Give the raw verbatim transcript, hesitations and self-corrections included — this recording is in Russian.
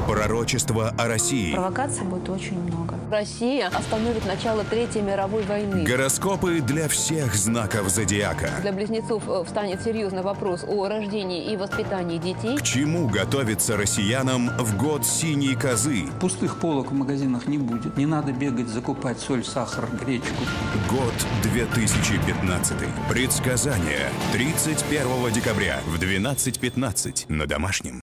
Пророчество о России. Провокаций будет очень много. Россия остановит начало Третьей мировой войны. Гороскопы для всех знаков зодиака. Для близнецов встанет серьезный вопрос о рождении и воспитании детей. К чему готовиться россиянам в год синей козы? Пустых полок в магазинах не будет. Не надо бегать, закупать соль, сахар, гречку. Год две тысячи пятнадцатый. Предсказания. тридцать первого декабря в двенадцать пятнадцать на Домашнем.